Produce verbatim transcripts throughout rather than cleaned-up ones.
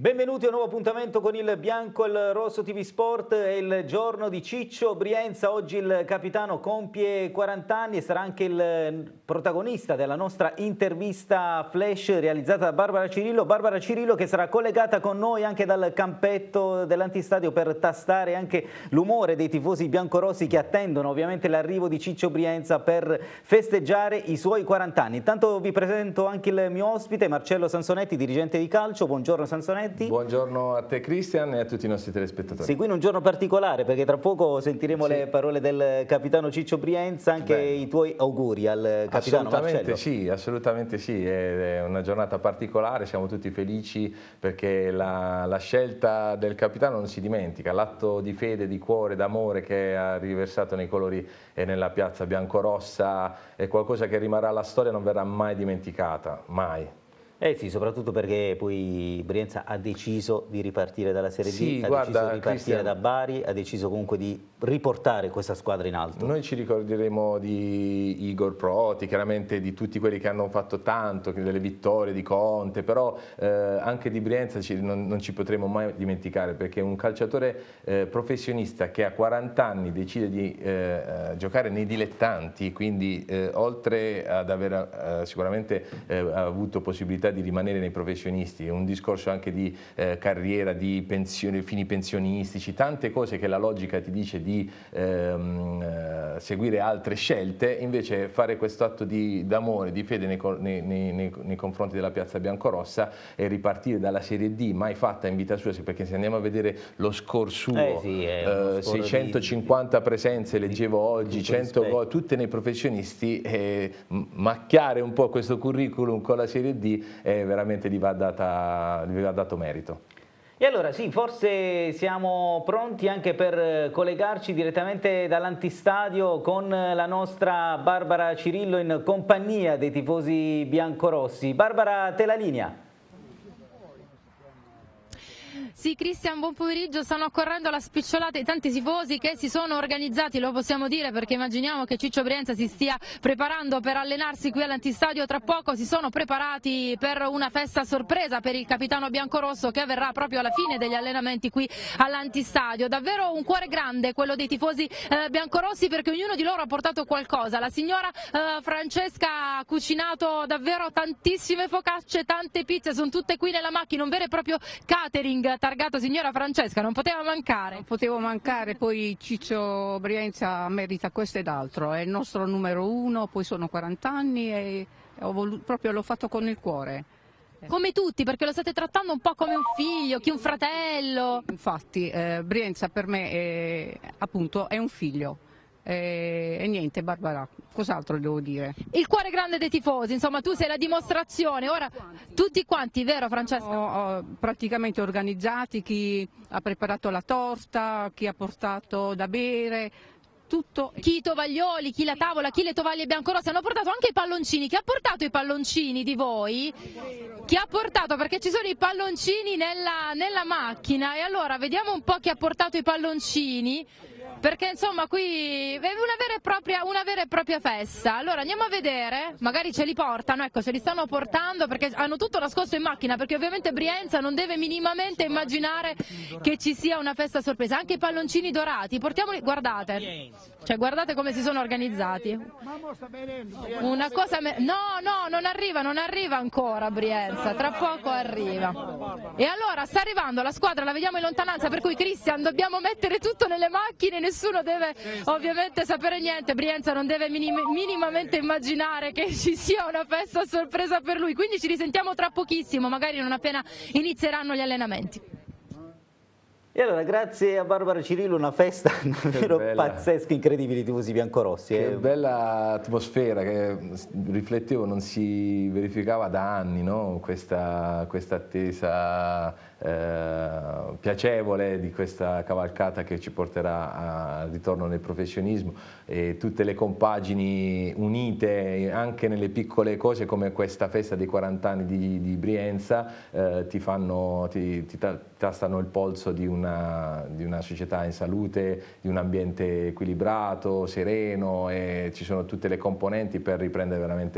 Benvenuti a un nuovo appuntamento con il Bianco e il Rosso T V Sport. È il giorno di Ciccio Brienza. Oggi il capitano compie quaranta anni e sarà anche il protagonista della nostra intervista flash realizzata da Barbara Cirillo. Barbara Cirillo che sarà collegata con noi anche dal campetto dell'antistadio per tastare anche l'umore dei tifosi biancorossi che attendono ovviamente l'arrivo di Ciccio Brienza per festeggiare i suoi quaranta anni. Intanto vi presento anche il mio ospite, Marcello Sansonetti, dirigente di calcio. Buongiorno Sansonetti. Buongiorno a te Cristian e a tutti i nostri telespettatori. Sì, qui in un giorno particolare perché tra poco sentiremo sì. le parole del capitano Ciccio Brienza, anche Beh. i tuoi auguri al capitano assolutamente Marcello. Sì, assolutamente sì, è una giornata particolare, siamo tutti felici perché la, la scelta del capitano non si dimentica, l'atto di fede, di cuore, d'amore che ha riversato nei colori e nella piazza biancorossa è qualcosa che rimarrà alla storia e non verrà mai dimenticata, mai. Eh sì, soprattutto perché poi Brienza ha deciso di ripartire dalla Serie sì, D, ha guarda, deciso di ripartire Cristian, da Bari, ha deciso comunque di riportare questa squadra in alto. Noi ci ricorderemo di Igor Proti, chiaramente di tutti quelli che hanno fatto tanto, delle vittorie di Conte, però eh, anche di Brienza ci, non, non ci potremo mai dimenticare perché un calciatore eh, professionista che a quaranta anni decide di eh, giocare nei dilettanti, quindi eh, oltre ad aver eh, sicuramente eh, avuto possibilità di rimanere nei professionisti, un discorso anche di eh, carriera, di pensioni, fini pensionistici, tante cose che la logica ti dice di ehm, eh, seguire altre scelte, invece fare questo atto di d'amore, di fede nei, nei, nei, nei confronti della piazza biancorossa e ripartire dalla Serie D, mai fatta in vita sua, perché se andiamo a vedere lo score suo, eh sì, eh, seicentocinquanta di, presenze, leggevo oggi, cento gol, tutte nei professionisti, eh, macchiare un po' questo curriculum con la Serie D e veramente gli va, data, gli va dato merito. E allora sì, forse siamo pronti anche per collegarci direttamente dall'antistadio con la nostra Barbara Cirillo in compagnia dei tifosi biancorossi. Barbara, te la linea. Sì, Cristian, buon pomeriggio. Stanno accorrendo alla spicciolata i tanti tifosi che si sono organizzati, lo possiamo dire, perché immaginiamo che Ciccio Brienza si stia preparando per allenarsi qui all'antistadio. Tra poco si sono preparati per una festa sorpresa per il capitano biancorosso che avverrà proprio alla fine degli allenamenti qui all'antistadio. Davvero un cuore grande quello dei tifosi eh, biancorossi, perché ognuno di loro ha portato qualcosa. La signora eh, Francesca ha cucinato davvero tantissime focacce, tante pizze, sono tutte qui nella macchina, un vero e proprio catering targato signora Francesca, non poteva mancare. Non potevo mancare, poi Ciccio Brienza merita questo ed altro, è il nostro numero uno, poi sono quaranta anni e ho voluto, proprio l'ho fatto con il cuore. Come tutti, perché lo state trattando un po' come un figlio, chi un fratello. Infatti eh, Brienza per me è, appunto, è un figlio. E, e niente, Barbara, cos'altro devo dire? Il cuore grande dei tifosi, insomma tu sei la dimostrazione, ora tutti quanti, vero Francesca? Ho, ho praticamente organizzati, chi ha preparato la torta, chi ha portato da bere, tutto. Chi i tovaglioli, chi la tavola, chi le tovaglie biancorosse, hanno portato anche i palloncini. Chi ha portato i palloncini di voi? Chi ha portato? Perché ci sono i palloncini nella, nella macchina e allora vediamo un po' chi ha portato i palloncini. Perché insomma qui è una vera, e propria, una vera e propria festa. Allora andiamo a vedere, magari ce li portano, ecco, ce li stanno portando perché hanno tutto nascosto in macchina, perché ovviamente Brienza non deve minimamente immaginare che ci sia una festa sorpresa. Anche i palloncini dorati, portiamoli, guardate, cioè guardate come si sono organizzati. Una cosa, me... no, no, non arriva, non arriva ancora Brienza, tra poco arriva. E allora sta arrivando la squadra, la vediamo in lontananza, per cui Cristian dobbiamo mettere tutto nelle macchine, nessuno deve ovviamente sapere niente, Brienza non deve minim minimamente immaginare che ci sia una festa a sorpresa per lui, quindi ci risentiamo tra pochissimo, magari non appena inizieranno gli allenamenti. E allora, grazie a Barbara Cirillo, una festa davvero pazzesca, incredibile, i tifosi biancorossi. Che eh. bella atmosfera che, riflettevo, non si verificava da anni, no? Questa, questa attesa eh, piacevole di questa cavalcata che ci porterà al ritorno nel professionismo, e tutte le compagini unite anche nelle piccole cose come questa festa dei quaranta anni di, di Brienza eh, ti fanno, ti, ti tastano il polso di una, di una società in salute, di un ambiente equilibrato, sereno, e ci sono tutte le componenti per riprendere veramente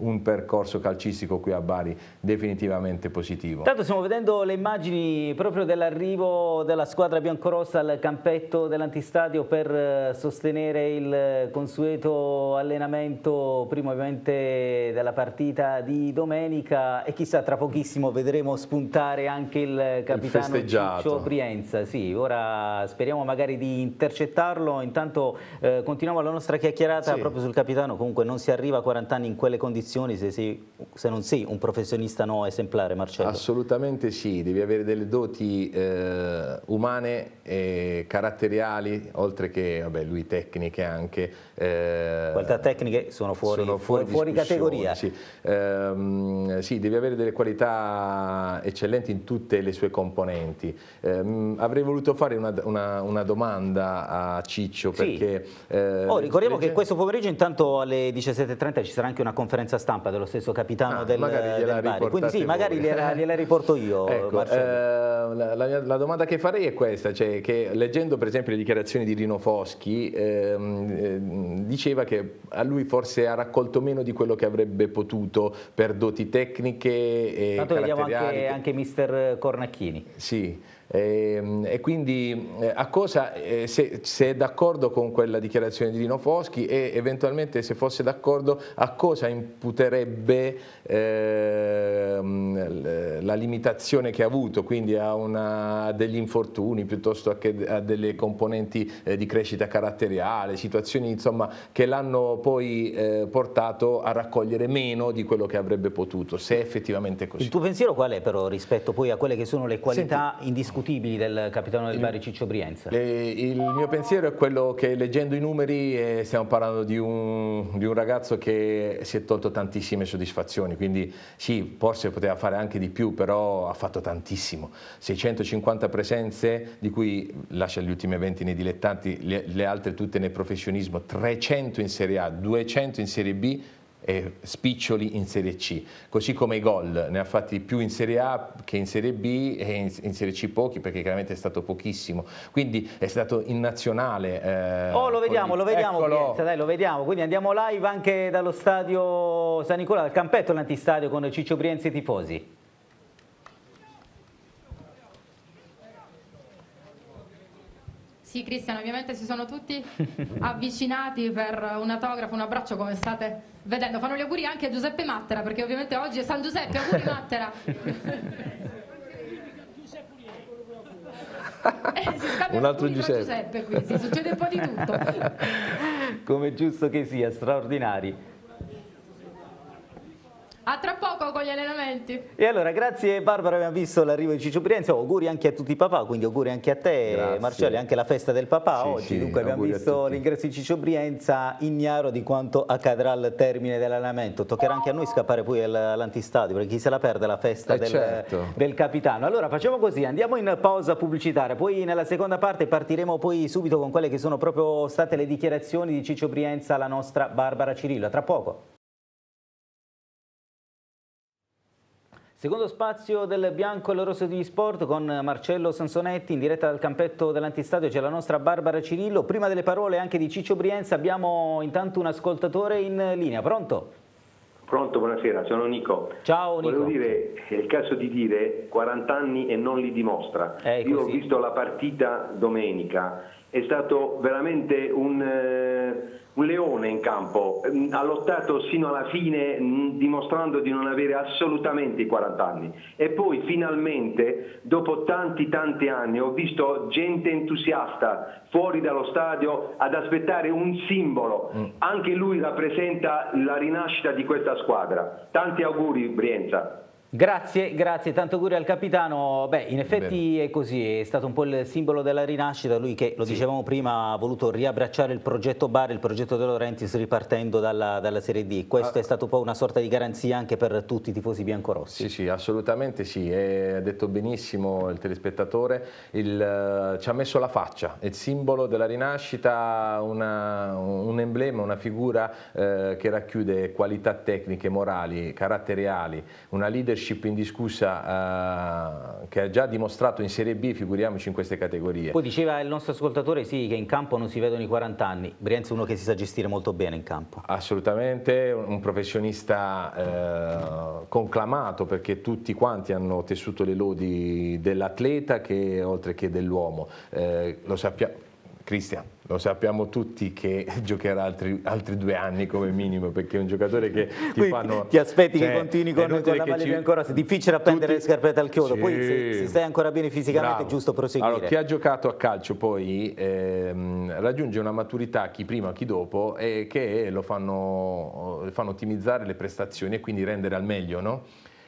un percorso calcistico qui a Bari definitivamente positivo. Intanto stiamo vedendo le immagini proprio dell'arrivo della squadra biancorossa al campetto dell'Antistadio per sostenere il consueto allenamento prima ovviamente della partita di domenica, e chissà tra pochissimo vedremo spuntare anche il capitano il Ciccio Brienza. Sì, ora speriamo magari di intercettarlo. Intanto eh, continuiamo la nostra chiacchierata, sì, proprio sul capitano. Comunque non si arriva a quaranta anni in quelle condizioni se, sei, se non sei un professionista no esemplare, Marcello. Assolutamente sì, devi avere delle doti eh, umane e caratteriali, oltre che vabbè, lui tecniche anche. Eh, Qualità tecniche sono fuori, sono fuori, fuori categoria. Sì. Ehm, sì, devi avere delle qualità eccellenti in tutte le sue componenti. Ehm, avrei voluto fare una, una, una domanda a Ciccio, sì, perché... Eh, oh, ricordiamo che questo pomeriggio intanto alle diciassette e trenta ci sarà anche una conferenza stampa dello stesso capitano ah, del, del Bari, quindi sì, magari gliela, gliela riporto io. Ecco, eh, la, la, la domanda che farei è questa, cioè che leggendo per esempio le dichiarazioni di Rino Foschi ehm, eh, diceva che a lui forse ha raccolto meno di quello che avrebbe potuto per doti tecniche e tanto vediamo caratteriali. anche, anche mister Cornacchini. Sì. E, e quindi a cosa, se, se è d'accordo con quella dichiarazione di Rino Foschi, e eventualmente se fosse d'accordo a cosa imputerebbe eh, la limitazione che ha avuto, quindi a, una, a degli infortuni piuttosto che a delle componenti eh, di crescita caratteriale, situazioni insomma che l'hanno poi eh, portato a raccogliere meno di quello che avrebbe potuto, se è effettivamente così. Il tuo pensiero qual è però rispetto poi a quelle che sono le qualità Senti, indiscutibili del capitano del Bari Ciccio Brienza? Le, il mio pensiero è quello che, leggendo i numeri, eh, stiamo parlando di un, di un ragazzo che si è tolto tantissime soddisfazioni, quindi sì, forse poteva fare anche di più, però ha fatto tantissimo. seicentocinquanta presenze, di cui lascia gli ultimi venti nei dilettanti, le, le altre tutte nel professionismo, trecento in Serie A, duecento in Serie B, e spiccioli in Serie C, così come i gol ne ha fatti più in Serie A che in Serie B, e in, in Serie C pochi, perché chiaramente è stato pochissimo, quindi è stato in nazionale. Eh, oh, lo vediamo, lo vediamo, Brienza, dai, lo vediamo, quindi andiamo live anche dallo stadio San Nicola, dal campetto dell'Antistadio con Ciccio Brienza e i tifosi. Sì, Cristian, ovviamente si sono tutti avvicinati per un autografo, un abbraccio, come state vedendo. Fanno gli auguri anche a Giuseppe Mattera, perché ovviamente oggi è San Giuseppe. Auguri Mattera. eh, si scambia un altro Giuseppe. Giuseppe qui, sì, succede un po' di tutto. Come giusto che sia, straordinari. A tra poco con gli allenamenti. E allora, grazie Barbara, abbiamo visto l'arrivo di Ciccio Brienza, auguri anche a tutti i papà, quindi auguri anche a te, grazie. Marcello, anche la festa del papà sì, oggi, sì, dunque abbiamo visto l'ingresso di Ciccio Brienza, ignaro di quanto accadrà al termine dell'allenamento. Toccherà anche a noi scappare poi all'Antistadio, perché chi se la perde la festa eh del, certo. del capitano. Allora facciamo così, andiamo in pausa pubblicitaria, poi nella seconda parte partiremo poi subito con quelle che sono proprio state le dichiarazioni di Ciccio Brienza alla nostra Barbara Cirillo. A tra poco. Secondo spazio del bianco e il rosso di sport con Marcello Sansonetti in diretta dal campetto dell'Antistadio, c'è la nostra Barbara Cirillo. Prima delle parole anche di Ciccio Brienza abbiamo intanto un ascoltatore in linea. Pronto? Pronto, buonasera, sono Nico. Ciao Nico. Volevo dire, è il caso di dire quaranta anni e non li dimostra. Io ho visto la partita domenica, è stato veramente un... Eh, un leone in campo, ha lottato sino alla fine dimostrando di non avere assolutamente i quaranta anni, e poi finalmente dopo tanti tanti anni ho visto gente entusiasta fuori dallo stadio ad aspettare un simbolo, mm. anche lui rappresenta la rinascita di questa squadra. Tanti auguri Brienza. Grazie, grazie, tanto auguri al capitano. Beh, in effetti è così, è stato un po' il simbolo della rinascita, lui che, lo sì. dicevamo prima, ha voluto riabbracciare il progetto Bari, il progetto De Laurentiis, ripartendo dalla, dalla Serie D. Questo ah. è stato poi una sorta di garanzia anche per tutti i tifosi biancorossi. Sì, sì, assolutamente sì, ha detto benissimo il telespettatore, il, ci ha messo la faccia, è il simbolo della rinascita, una, un emblema, una figura eh, che racchiude qualità tecniche, morali, caratteriali, una leadership leadership indiscussa uh, che ha già dimostrato in Serie B, figuriamoci in queste categorie. Poi diceva il nostro ascoltatore sì, che in campo non si vedono i quaranta anni. Brienza è uno che si sa gestire molto bene in campo. Assolutamente, un professionista eh, conclamato, perché tutti quanti hanno tessuto le lodi dell'atleta che oltre che dell'uomo. Eh, lo sappiamo. Cristian, lo sappiamo tutti che giocherà altri, altri due anni come minimo, perché è un giocatore che ti fanno... Ti aspetti cioè, che continui con, con la maglia biancorossi, è difficile appendere tutti, le scarpette al chiodo, sì, poi se, se stai ancora bene fisicamente bravo. È giusto proseguire. Allora, chi ha giocato a calcio poi ehm, raggiunge una maturità, chi prima chi dopo, e che lo fanno, fanno ottimizzare le prestazioni e quindi rendere al meglio, no?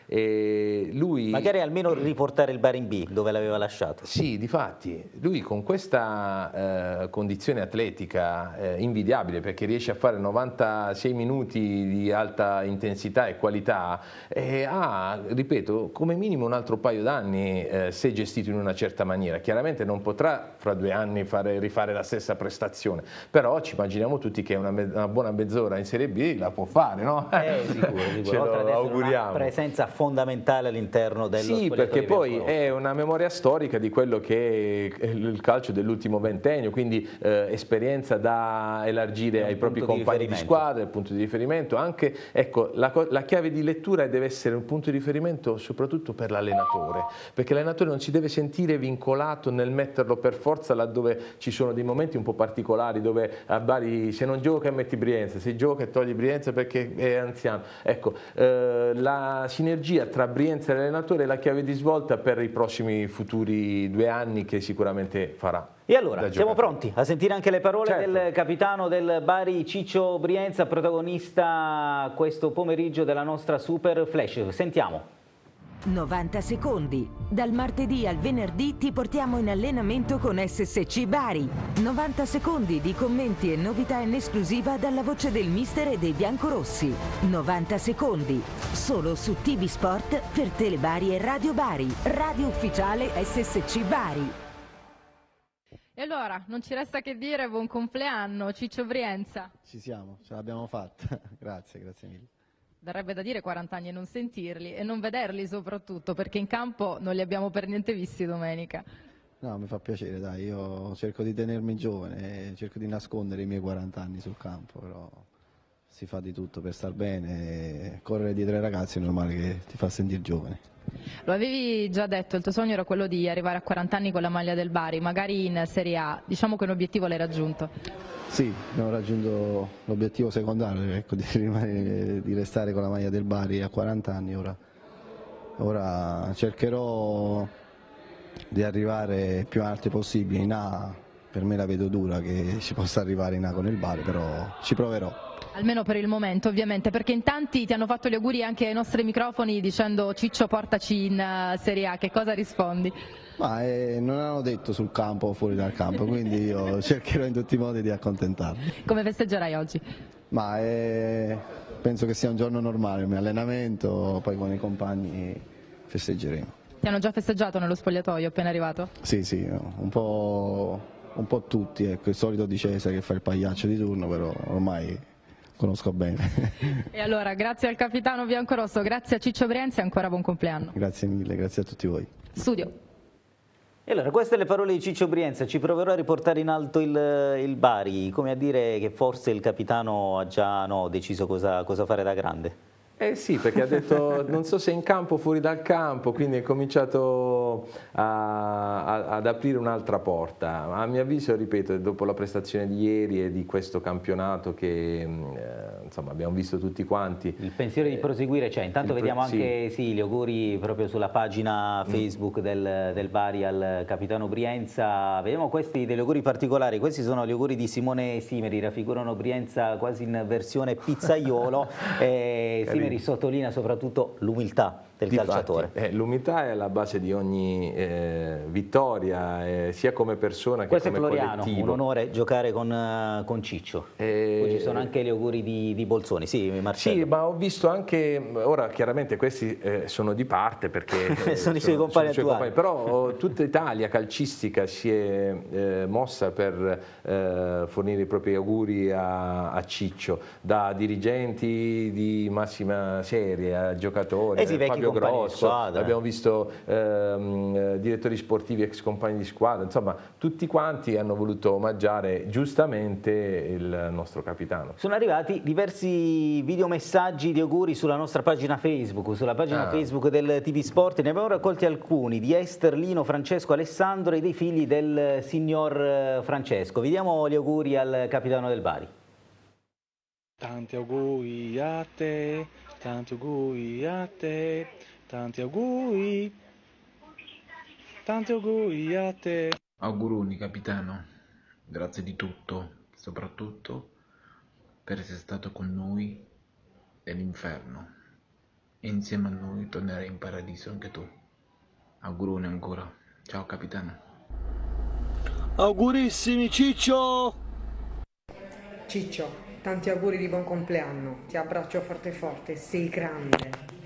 E lui... Magari almeno riportare il Bari in B dove l'aveva lasciato. Sì, difatti lui con questa eh, condizione atletica eh, invidiabile, perché riesce a fare novantasei minuti di alta intensità e qualità, eh, ha, ripeto, come minimo un altro paio d'anni eh, se gestito in una certa maniera. Chiaramente non potrà fra due anni fare, rifare la stessa prestazione, però ci immaginiamo tutti che una, una buona mezz'ora in Serie B la può fare, no? Eh, sicuro, sicuro. Ce lo auguriamo. Una presenza fondamentale all'interno dello sì, perché poi è una memoria storica di quello che è il calcio dell'ultimo ventennio, quindi eh, esperienza da elargire ai propri compagni di squadra, il punto di riferimento, anche ecco, la, la chiave di lettura deve essere un punto di riferimento soprattutto per l'allenatore, perché l'allenatore non si deve sentire vincolato nel metterlo per forza laddove ci sono dei momenti un po' particolari dove a Bari se non gioca metti Brienza, se gioca e togli Brienza perché è anziano. Ecco, eh, la sinergia tra Brienza e l'allenatore è la chiave di svolta per i prossimi futuri due anni che sicuramente farà. E allora, siamo pronti a sentire anche le parole certo. del capitano del Bari Ciccio Brienza, protagonista questo pomeriggio della nostra Super Flash. Sentiamo. novanta secondi. Dal martedì al venerdì ti portiamo in allenamento con S S C Bari. novanta secondi di commenti e novità in esclusiva dalla voce del mister e dei biancorossi. novanta secondi. Solo su T V Sport per Telebari e Radio Bari. Radio ufficiale S S C Bari. E allora, non ci resta che dire buon compleanno, Ciccio Brienza. Ci siamo, ce l'abbiamo fatta. Grazie, grazie mille. Darebbe da dire quaranta anni e non sentirli e non vederli soprattutto, perché in campo non li abbiamo per niente visti domenica. No, mi fa piacere, dai, io cerco di tenermi giovane, cerco di nascondere i miei quaranta anni sul campo, però si fa di tutto per star bene, correre dietro ai ragazzi è normale che ti fa sentire giovane. Lo avevi già detto, il tuo sogno era quello di arrivare a quaranta anni con la maglia del Bari, magari in Serie A, diciamo che un obiettivo l'hai raggiunto. Sì, abbiamo raggiunto l'obiettivo secondario, ecco, di, rimanere, di restare con la maglia del Bari a quaranta anni, ora, ora cercherò di arrivare il più alto possibile in A, per me la vedo dura che ci possa arrivare in A con il Bari, però ci proverò. Almeno per il momento ovviamente, perché in tanti ti hanno fatto gli auguri anche ai nostri microfoni dicendo Ciccio portaci in uh, Serie A, che cosa rispondi? Ma eh, non hanno detto sul campo o fuori dal campo, quindi io cercherò in tutti i modi di accontentarli. Come festeggerai oggi? Ma eh, penso che sia un giorno normale, il mio allenamento, poi con i compagni festeggeremo. Ti hanno già festeggiato nello spogliatoio appena arrivato? Sì, sì, un po', un po' tutti, ecco, il solito Di Cesare che fa il pagliaccio di turno, però ormai conosco bene. E allora, grazie al capitano biancorosso, grazie a Ciccio Brienza e ancora buon compleanno. Grazie mille, grazie a tutti voi. Studio. E allora, queste le parole di Ciccio Brienza, ci proverò a riportare in alto il, il Bari, come a dire che forse il capitano ha già no, deciso cosa, cosa fare da grande. Eh sì, perché ha detto non so se in campo o fuori dal campo, quindi è cominciato a, a, ad aprire un'altra porta. A mio avviso, ripeto, dopo la prestazione di ieri e di questo campionato che eh, insomma abbiamo visto tutti quanti. Il pensiero di proseguire c'è, intanto vediamo anche sì. Sì, gli auguri proprio sulla pagina Facebook mm. del, del Bari al capitano Brienza. Vediamo questi degli auguri particolari, questi sono gli auguri di Simone Simeri, raffigurano Brienza quasi in versione pizzaiolo. eh, Simeri sottolinea soprattutto l'umiltà del Difatti, calciatore. Eh, l'umiltà è alla base di ogni eh, vittoria, eh, sia come persona che Questo come è Floriano, collettivo. un onore giocare con, uh, con Ciccio. Eh, Poi ci sono anche gli auguri di, di Bolzoni. Sì, Marcello. Sì, ma ho visto anche, ora chiaramente questi eh, sono di parte perché eh, sono i suoi compagni attuali. Però oh, tutta Italia calcistica si è eh, mossa per eh, fornire i propri auguri a, a Ciccio, da dirigenti di massima una serie a giocatori, eh sì, Fabio Grosso, abbiamo visto ehm, direttori sportivi, ex compagni di squadra, insomma tutti quanti hanno voluto omaggiare giustamente il nostro capitano. Sono arrivati diversi videomessaggi di auguri sulla nostra pagina Facebook, sulla pagina ah. Facebook del T V Sport, ne abbiamo raccolti alcuni di Esther, Lino, Francesco, Alessandro e dei figli del signor Francesco. Vediamo gli auguri al capitano del Bari. Tanti auguri a te, tanti auguri a te, tanti auguri, tanti auguri a te. Auguroni capitano, grazie di tutto, soprattutto per essere stato con noi nell'inferno e insieme a noi tornerai in paradiso anche tu. Auguroni ancora, ciao capitano. Augurissimi Ciccio! Ciccio, tanti auguri di buon compleanno, ti abbraccio forte forte, sei grande.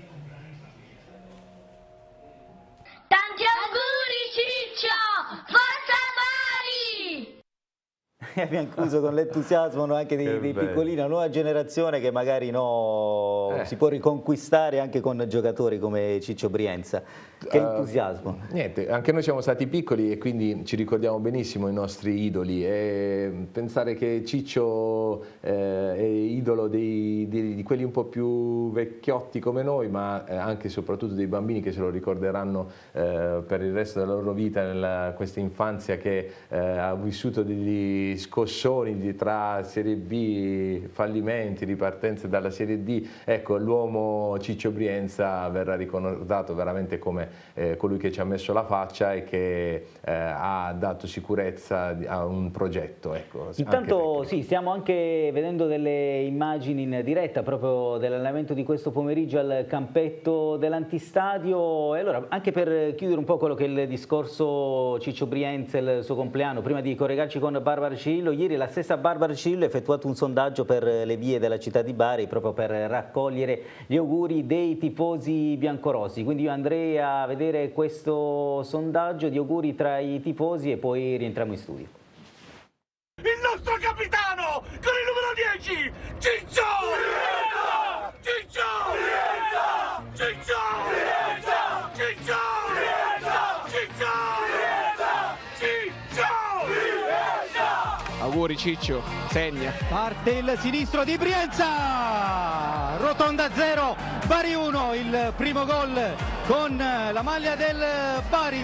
Tanti auguri Ciccio, forza Bari! E abbiamo chiuso con l'entusiasmo anche dei, dei piccolini, una nuova generazione che magari no, eh. si può riconquistare anche con giocatori come Ciccio Brienza. Che entusiasmo. Uh, niente, anche noi siamo stati piccoli e quindi ci ricordiamo benissimo i nostri idoli e pensare che Ciccio eh, è idolo dei, di, di quelli un po' più vecchiotti come noi, ma eh, anche e soprattutto dei bambini che se lo ricorderanno eh, per il resto della loro vita, nella, questa infanzia che eh, ha vissuto degli scossoni di, tra Serie B, fallimenti, ripartenze dalla Serie D. Ecco, l'uomo Ciccio Brienza verrà ricordato veramente come Eh, colui che ci ha messo la faccia e che eh, ha dato sicurezza a un progetto. Ecco, intanto sì, stiamo anche vedendo delle immagini in diretta proprio dell'allenamento di questo pomeriggio al campetto dell'Antistadio e allora anche per chiudere un po' quello che è il discorso Ciccio Brienza e il suo compleanno, prima di collegarci con Barbara Cirillo, ieri la stessa Barbara Cirillo ha effettuato un sondaggio per le vie della città di Bari proprio per raccogliere gli auguri dei tifosi biancorossi, quindi io andrei a a vedere questo sondaggio di auguri tra i tifosi e poi rientriamo in studio. Il nostro capitano con il numero dieci, Ciccio! Brienza! Ciccio! Brienza! Ciccio! Brienza! Ciccio! Brienza! Ciccio! Brienza! Ciccio! Brienza! Auguri Ciccio, segna. Parte il sinistro di Brienza! Rotonda zero, Bari uno, il primo gol con la maglia del Bari.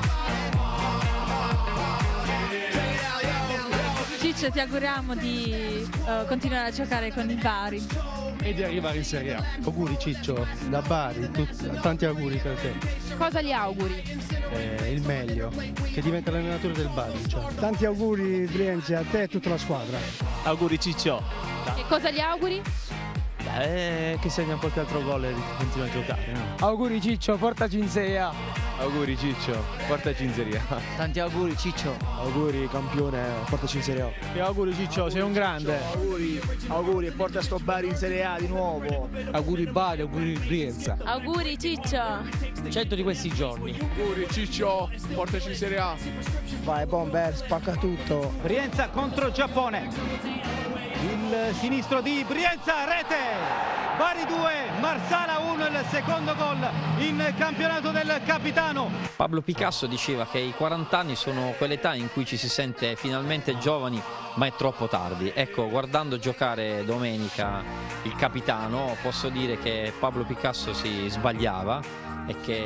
Ciccio, ti auguriamo di uh, continuare a giocare con il Bari e di arrivare in Serie A. Auguri Ciccio, da Bari, tutti, tanti auguri per te. Cosa gli auguri? Eh, il meglio, che diventa l'allenatore del Bari. Cioè. Tanti auguri Brienza, a te e tutta la squadra. Auguri Ciccio. Che cosa gli auguri? Eh, che segna qualche altro gol e continua a giocare, no? Auguri Ciccio, portaci in Serie A. Auguri Ciccio, portaci in Serie A. Tanti auguri Ciccio. Auguri campione, portaci in Serie A. E auguri Ciccio, auguri, sei un grande. Ciccio, auguri, auguri e porta sto Bari in Serie A di nuovo. Auguri Bari, auguri Brienza. Auguri Ciccio. Cento di questi giorni. Auguri Ciccio, portaci in Serie A. Vai Bomber, spacca tutto. Brienza contro Giappone. Il sinistro di Brienza, rete! Bari due, Marsala uno, il secondo gol in campionato del capitano. Pablo Picasso diceva che i quaranta anni sono quell'età in cui ci si sente finalmente giovani, ma è troppo tardi. Ecco, guardando giocare domenica il capitano, posso dire che Pablo Picasso si sbagliava e che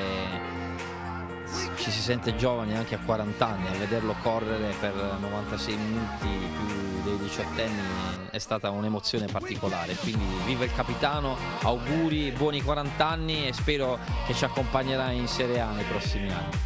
ci si sente giovani anche a quaranta anni. A vederlo correre per novantasei minuti più dei diciottenni è stata un'emozione particolare, quindi viva il capitano, auguri, buoni quaranta anni e spero che ci accompagnerà in Serie A nei prossimi anni.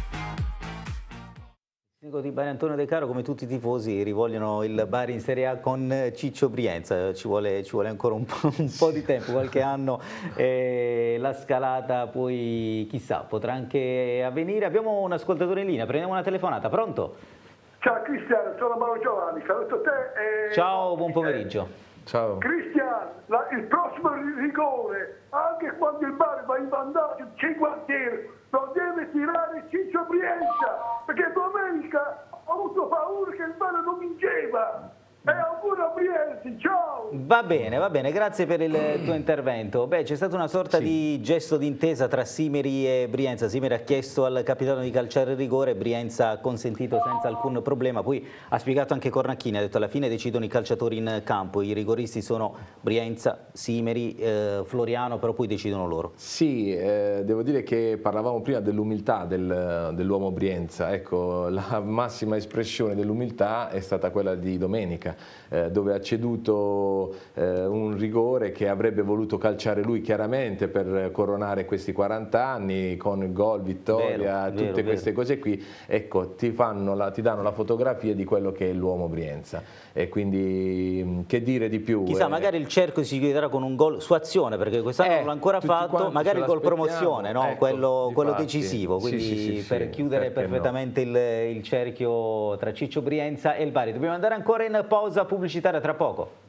Il sindaco di Bari Antonio De Caro, come tutti i tifosi, rivogliono il Bari in Serie A con Ciccio Brienza, ci vuole, ci vuole ancora un po', un po' di tempo, qualche anno, eh, la scalata poi chissà, potrà anche avvenire. Abbiamo un ascoltatore in linea, prendiamo una telefonata, pronto? Ciao Cristian, sono Mauro Giovanni, saluto te e... Ciao, buon pomeriggio. Ciao. Cristian, la, il prossimo rigore, anche quando il Bari va in vantaggio cinquanta euro, lo deve tirare Ciccio Brienza, perché domenica ho avuto paura che il Bari non vinceva. E auguri a Brienza, ciao! Va bene, va bene, grazie per il tuo intervento. Beh, c'è stata una sorta sì. di gesto d'intesa tra Simeri e Brienza. Simeri ha chiesto al capitano di calciare il rigore, Brienza ha consentito senza alcun problema. Poi ha spiegato anche Cornacchini, ha detto alla fine decidono i calciatori in campo, i rigoristi sono Brienza, Simeri, eh, Floriano, però poi decidono loro. Sì, eh, devo dire che parlavamo prima dell'umiltà del, dell'uomo Brienza. Ecco, la massima espressione dell'umiltà è stata quella di domenica, eh, dove ha ceduto eh, un rigore che avrebbe voluto calciare lui chiaramente per coronare questi quaranta anni con gol, vittoria, vero, tutte vero, queste vero. cose qui. Ecco, ti, fanno la, ti danno la fotografia di quello che è l'uomo Brienza, e quindi che dire di più? Chissà, eh. magari il cerchio si chiuderà con un gol su azione, perché quest'anno eh, non l'ha ancora fatto, magari il gol promozione, no? ecco, quello, quello decisivo, quindi sì, sì, sì, per sì, chiudere perfettamente no. il, il cerchio tra Ciccio Brienza e il Bari. Dobbiamo andare ancora in pausa pubblicitaria tra poco.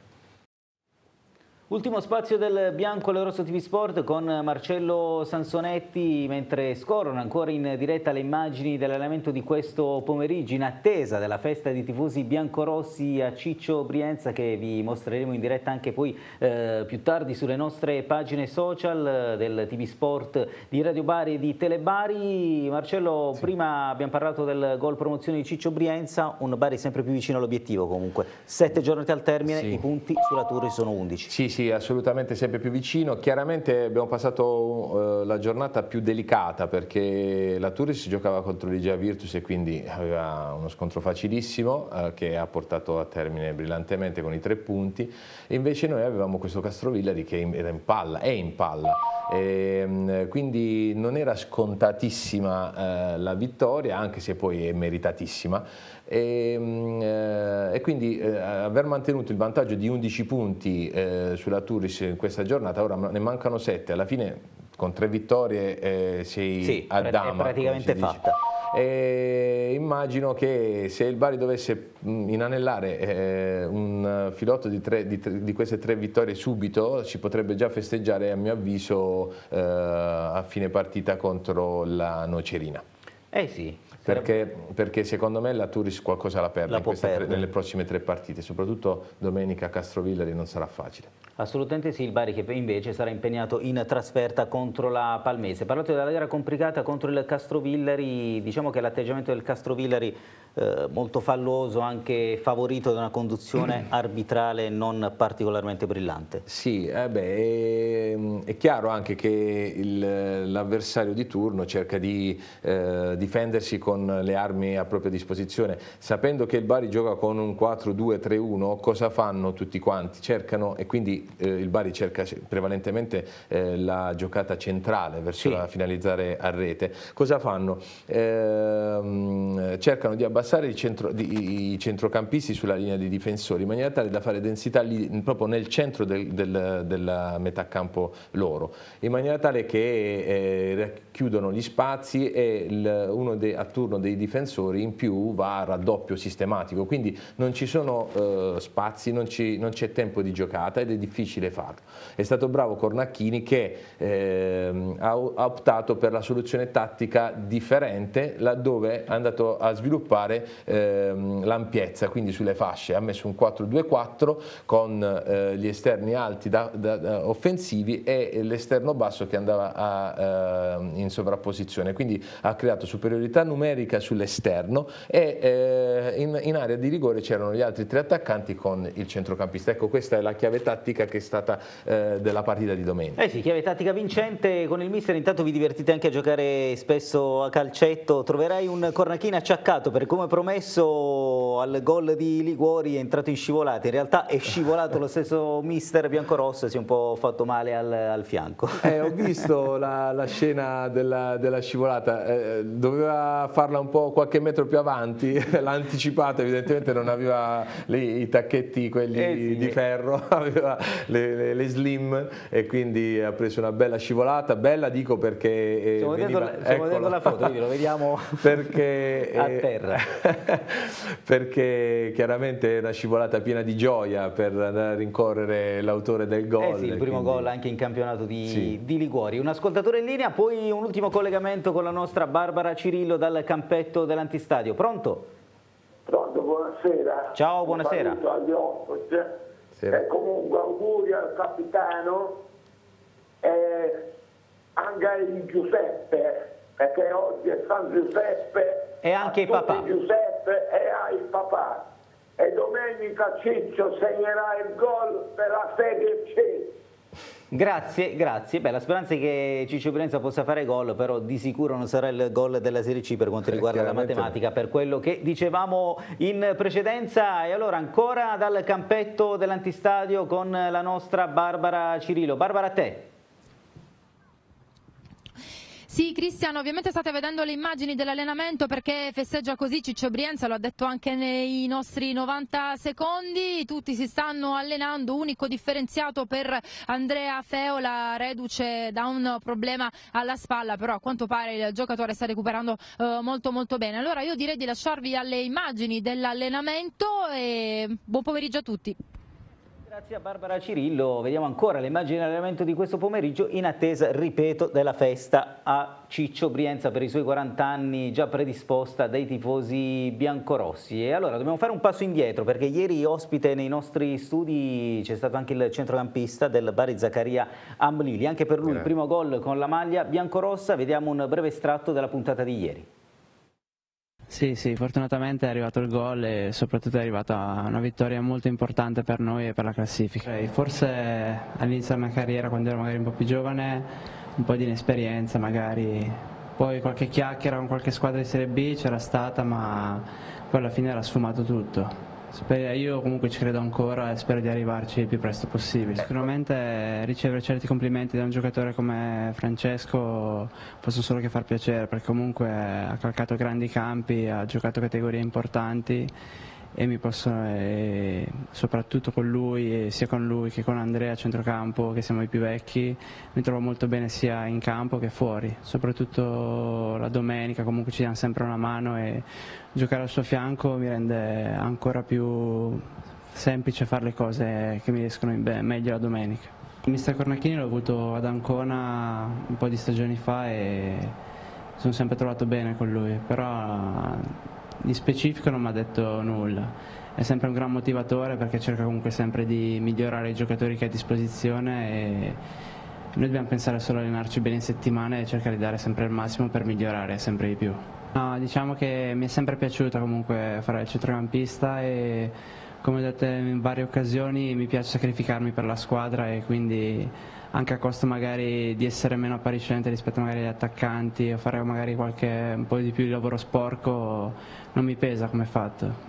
Ultimo spazio del Bianco e Rosso T V Sport con Marcello Sansonetti, mentre scorrono ancora in diretta le immagini dell'allenamento di questo pomeriggio in attesa della festa di tifosi biancorossi a Ciccio Brienza, che vi mostreremo in diretta anche poi eh, più tardi sulle nostre pagine social del T V Sport di Radio Bari e di Telebari. Marcello, sì. prima abbiamo parlato del gol promozione di Ciccio Brienza, un Bari sempre più vicino all'obiettivo comunque. Sette giornate al termine, sì. i punti sulla Tour sono undici. Sì, sì. Assolutamente sempre più vicino. Chiaramente abbiamo passato uh, la giornata più delicata, perché la Turris giocava contro l'Igea Virtus e quindi aveva uno scontro facilissimo uh, che ha portato a termine brillantemente con i tre punti, e invece noi avevamo questo Castrovillari che era in palla, è in palla, e, um, quindi non era scontatissima uh, la vittoria, anche se poi è meritatissima. E, uh, e quindi uh, aver mantenuto il vantaggio di undici punti uh, sulla Turris in questa giornata, ora ne mancano sette, alla fine con tre vittorie eh, sei sì, a dama, è praticamente fatta. E immagino che se il Bari dovesse inanellare eh, un filotto di, tre, di, tre, di queste tre vittorie subito, ci potrebbe già festeggiare, a mio avviso, eh, a fine partita contro la Nocerina. Eh sì. Perché, perché secondo me la Turris qualcosa la perde, la in queste tre, nelle perdere. prossime tre partite, soprattutto domenica a Castrovillari non sarà facile. Assolutamente sì, il Bari che invece sarà impegnato in trasferta contro la Palmese. Parlate della gara complicata contro il Castrovillari, diciamo che l'atteggiamento del Castrovillari eh, molto falloso, anche favorito da una conduzione arbitrale non particolarmente brillante. Sì, eh beh, è, è chiaro anche che l'avversario di turno cerca di eh, difendersi con le armi a propria disposizione, sapendo che il Bari gioca con un quattro due tre uno, cosa fanno tutti quanti? Cercano, e quindi eh, il Bari cerca prevalentemente eh, la giocata centrale verso sì. la finalizzare a rete. Cosa fanno? Eh, cercano di abbassare i, centro, di, i centrocampisti sulla linea dei difensori in maniera tale da fare densità lì, proprio nel centro del, del, della metà campo loro, in maniera tale che eh, racchiudono gli spazi e il, uno dei, a turno dei difensori in più va a raddoppio sistematico, quindi non ci sono eh, spazi, non c'è tempo di giocata ed è difficile farlo. È stato bravo Cornacchini che eh, ha, ha optato per la soluzione tattica differente, laddove è andato a sviluppare eh, l'ampiezza, quindi sulle fasce, ha messo un quattro due quattro con eh, gli esterni alti da, da, da offensivi e l'esterno basso che andava a, eh, in sovrapposizione, quindi ha creato superiorità numerica sull'esterno e eh, in, in area di rigore c'erano gli altri tre attaccanti con il centrocampista. Ecco, questa è la chiave tattica che è stata eh, della partita di domenica. Eh sì, chiave tattica vincente con il mister. Intanto vi divertite anche a giocare spesso a calcetto, troverai un Cornacchini acciaccato, perché come promesso al gol di Liguori è entrato in scivolata, in realtà è scivolato lo stesso mister biancorosso, si è un po' fatto male al, al fianco. Eh, ho visto la, la scena della, della scivolata, eh, doveva farla un po' qualche metro più avanti, l'ha anticipata, evidentemente non aveva le, i tacchetti quelli eh sì. di ferro, aveva le, le, le slim e quindi ha preso una bella scivolata, bella dico perché... Eh, stiamo veniva, vedendo, stiamo vedendo la foto, lo vediamo perché, a terra. Perché chiaramente è una scivolata piena di gioia per andare a rincorrere l'autore del gol. Eh sì, il primo quindi... gol anche in campionato di, sì. di Liguori. Un ascoltatore in linea, poi un ultimo collegamento con la nostra Barbara Cirillo dal campetto dell'Antistadio. Pronto? Pronto, buonasera. buonasera. Ciao, buonasera. Un saluto agli ospiti. E comunque auguri al capitano e anche a Giuseppe, perché oggi è San Giuseppe. E anche il papà. Giuseppe e ai papà. E domenica Ciccio segnerà il gol per la Serie C. Grazie, grazie. Beh, la speranza è che Ciccio Brienza possa fare gol, però di sicuro non sarà il gol della Serie C per quanto riguarda la matematica, per quello che dicevamo in precedenza. E allora ancora dal campetto dell'antistadio con la nostra Barbara Cirillo. Barbara, a te. Sì, Cristiano, ovviamente state vedendo le immagini dell'allenamento perché festeggia così Ciccio Brienza, lo ha detto anche nei nostri novanta secondi, tutti si stanno allenando, unico differenziato per Andrea Feola, reduce da un problema alla spalla, però a quanto pare il giocatore sta recuperando eh, molto molto bene. Allora io direi di lasciarvi alle immagini dell'allenamento e buon pomeriggio a tutti. Grazie a Barbara Cirillo, vediamo ancora le immagini dell'allenamento di questo pomeriggio in attesa, ripeto, della festa a Ciccio Brienza per i suoi quaranta anni già predisposta dai tifosi biancorossi. E allora dobbiamo fare un passo indietro perché ieri ospite nei nostri studi c'è stato anche il centrocampista del Bari Zaccaria Amlili, anche per lui il primo gol con la maglia biancorossa. Vediamo un breve estratto della puntata di ieri. Sì, sì, fortunatamente è arrivato il gol e soprattutto è arrivata una vittoria molto importante per noi e per la classifica. E forse all'inizio della mia carriera, quando ero magari un po' più giovane, un po' di inesperienza magari, poi qualche chiacchiera con qualche squadra di Serie B c'era stata, ma poi alla fine era sfumato tutto. Io comunque ci credo ancora e spero di arrivarci il più presto possibile. Sicuramente ricevere certi complimenti da un giocatore come Francesco possono solo che far piacere, perché comunque ha calcato grandi campi, ha giocato categorie importanti e mi posso, e soprattutto con lui, sia con lui che con Andrea a centrocampo, che siamo i più vecchi, mi trovo molto bene sia in campo che fuori, soprattutto la domenica comunque ci diamo sempre una mano e giocare al suo fianco mi rende ancora più semplice fare le cose che mi riescono meglio la domenica. mister Cornacchini l'ho avuto ad Ancona un po' di stagioni fa e sono sempre trovato bene con lui, però di specifico non mi ha detto nulla. È sempre un gran motivatore perché cerca comunque sempre di migliorare i giocatori che ha a disposizione e noi dobbiamo pensare solo a allenarci bene in settimana e cercare di dare sempre il massimo per migliorare sempre di più. No, diciamo che mi è sempre piaciuta comunque fare il centrocampista e come ho detto in varie occasioni mi piace sacrificarmi per la squadra e quindi anche a costo magari di essere meno appariscente rispetto magari agli attaccanti o fare magari qualche un po' di più di lavoro sporco non mi pesa come fatto.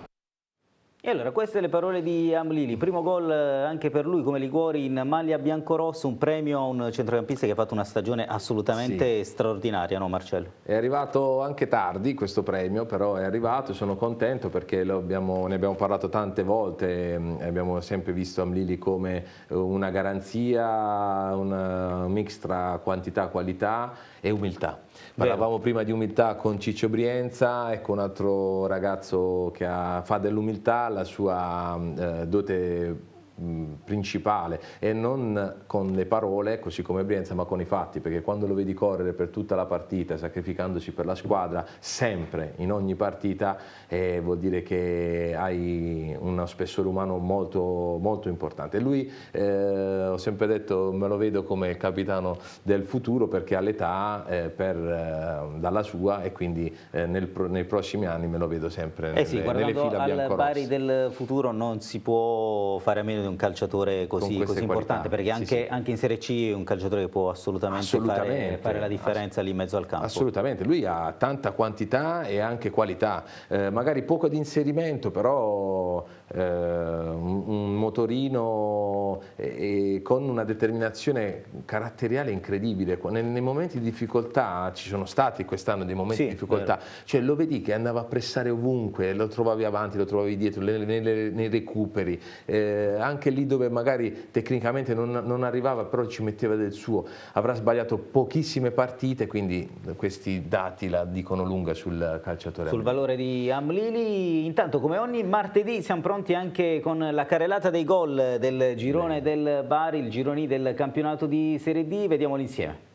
E allora queste le parole di Amlili, primo gol anche per lui come Liguori in maglia biancorosso, un premio a un centrocampista che ha fatto una stagione assolutamente sì. straordinaria, no Marcello? È arrivato anche tardi questo premio, però è arrivato e sono contento perché lo abbiamo, ne abbiamo parlato tante volte, abbiamo sempre visto Amlili come una garanzia, un mix tra quantità, qualità e umiltà. Parlavamo Vero. prima di umiltà con Ciccio Brienza, ecco un altro ragazzo che ha, fa dell'umiltà la sua eh, dote principale e non con le parole così come Brienza ma con i fatti, perché quando lo vedi correre per tutta la partita sacrificandosi per la squadra sempre in ogni partita eh, vuol dire che hai uno spessore umano molto, molto importante. Lui eh, ho sempre detto me lo vedo come il capitano del futuro perché ha l'età eh, per, eh, dalla sua e quindi eh, nel, nei prossimi anni me lo vedo sempre nelle, eh sì, nelle fila biancorosse. Al Bari del futuro non si può fare a meno di un calciatore così, così importante, perché anche, sì, sì. anche in Serie C è un calciatore che può assolutamente, assolutamente. Fare, fare la differenza ass lì in mezzo al campo. Assolutamente, lui ha tanta quantità e anche qualità, eh, magari poco di inserimento, però eh, un, un motorino e, e con una determinazione caratteriale incredibile. Nei, nei momenti di difficoltà, ci sono stati quest'anno dei momenti sì, di difficoltà, vero. Cioè lo vedi che andava a pressare ovunque, lo trovavi avanti, lo trovavi dietro, nei, nei, nei recuperi, eh, anche lì dove magari tecnicamente non, non arrivava, però ci metteva del suo. Avrà sbagliato pochissime partite, quindi questi dati la dicono lunga sul calciatore. Sul valore di Amlili. Intanto come ogni martedì siamo pronti anche con la carrellata dei gol del girone Bene. del Bari, il gironi del campionato di Serie D, vediamoli insieme.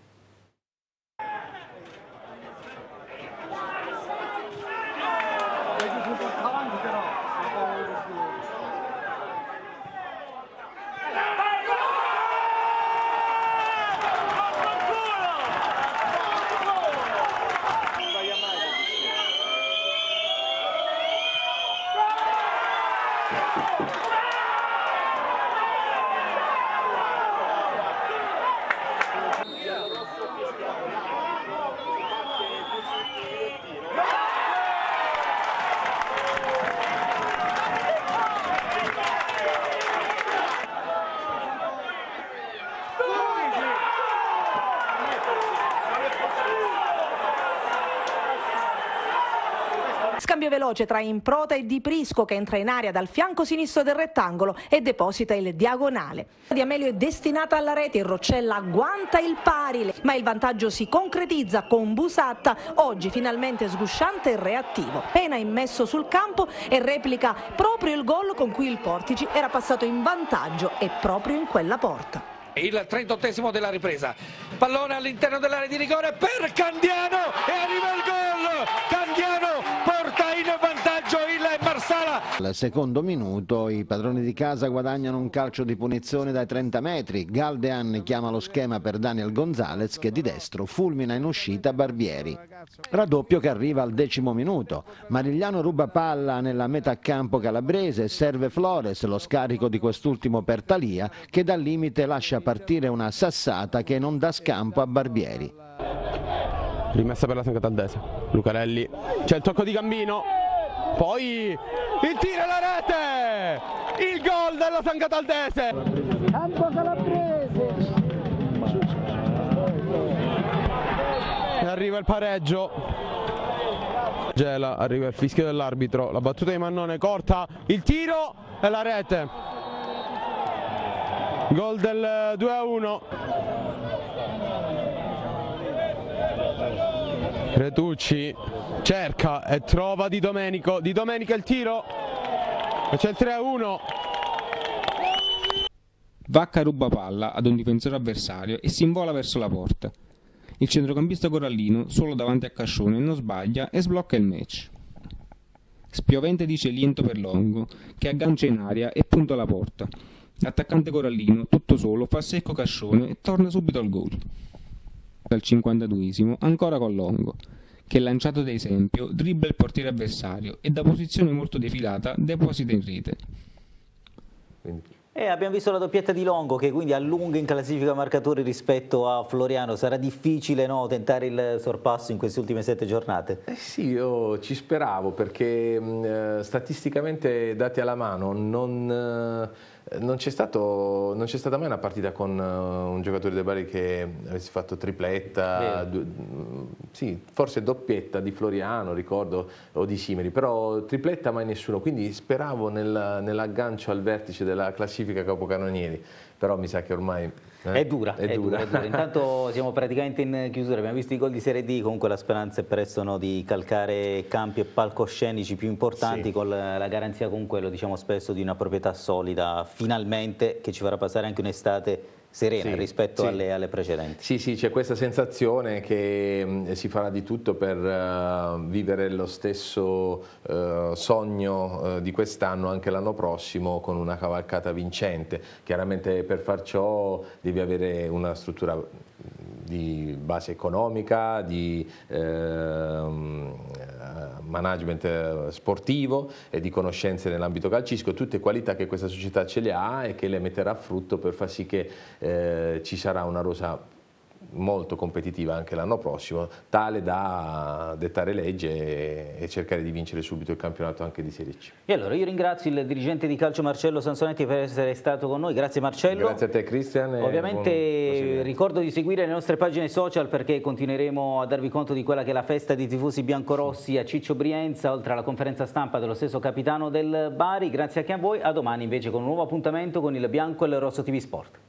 Scambio veloce tra Improta e Di Prisco, che entra in area dal fianco sinistro del rettangolo e deposita il diagonale. Di Amelio è destinata alla rete, il Roccella agguanta il pari, ma il vantaggio si concretizza con Busatta, oggi finalmente sgusciante e reattivo. Pena immesso sul campo e replica proprio il gol con cui il Portici era passato in vantaggio e proprio in quella porta. Il trentottesimo della ripresa, pallone all'interno dell'area di rigore per Candiano e arriva il gol. Candiano porta in vantaggio il Marsala. Al secondo minuto i padroni di casa guadagnano un calcio di punizione dai trenta metri. Galdean chiama lo schema per Daniel Gonzalez, che di destro fulmina in uscita Barbieri. Raddoppio che arriva al decimo minuto. Marigliano ruba palla nella metà campo calabrese, serve Flores, lo scarico di quest'ultimo per Thalia, che dal limite lascia partire una sassata che non dà scampo a Barbieri. Rimessa per la San Cataldese, Lucarelli, c'è il tocco di Gambino, poi il tiro e la rete, il gol della San Cataldese. Campo calabrese. E arriva il pareggio. Gela, arriva il fischio dell'arbitro, la battuta di Mannone corta, il tiro e la rete. Gol del due a uno. Retucci cerca e trova Di Domenico. Di Domenico il tiro e c'è il tre a uno. Vacca ruba palla ad un difensore avversario e si invola verso la porta. Il centrocampista corallino, solo davanti a Cascione, non sbaglia e sblocca il match. Spiovente dice Liento per Longo, che aggancia in aria e punta alla porta. L'attaccante corallino, tutto solo, fa secco Cascione e torna subito al gol. Al cinquantaduesimo, ancora con Longo, che lanciato da esempio dribbla il portiere avversario e da posizione molto defilata deposita in rete. E abbiamo visto la doppietta di Longo, che quindi allunga in classifica marcatori rispetto a Floriano. Sarà difficile, no, tentare il sorpasso in queste ultime sette giornate? Eh sì, io ci speravo, perché eh, statisticamente dati alla mano non... Eh, Non c'è stata mai una partita con uh, un giocatore del Bari che avesse fatto tripletta, du, sì, forse doppietta di Floriano, ricordo, o di Simeri, però tripletta mai nessuno, quindi speravo nel, nell'aggancio al vertice della classifica capocannonieri, però mi sa che ormai eh, è, dura, è, è, dura. dura, è dura. Intanto siamo praticamente in chiusura, abbiamo visto i gol di Serie D, comunque la speranza è presto, no, di calcare campi e palcoscenici più importanti, sì, con la, la garanzia, comunque lo diciamo spesso, di una proprietà solida finalmente, che ci farà passare anche un'estate serena, sì, rispetto, sì, alle, alle precedenti. Sì, sì, c'è questa sensazione che mh, si farà di tutto per uh, vivere lo stesso uh, sogno uh, di quest'anno anche l'anno prossimo, con una cavalcata vincente. Chiaramente per far ciò devi avere una struttura di base economica, di eh, management sportivo e di conoscenze nell'ambito calcistico, tutte qualità che questa società ce le ha e che le metterà a frutto per far sì che eh, ci sarà una rosa molto competitiva anche l'anno prossimo, tale da dettare legge e cercare di vincere subito il campionato anche di Serie C. E allora io ringrazio il dirigente di calcio Marcello Sansonetti per essere stato con noi. Grazie Marcello. Grazie a te Cristian. Ovviamente ricordo di seguire le nostre pagine social, perché continueremo a darvi conto di quella che è la festa dei tifosi biancorossi a Ciccio Brienza, oltre alla conferenza stampa dello stesso capitano del Bari. Grazie anche a voi, a domani invece con un nuovo appuntamento con il Bianco e il Rosso T V Sport.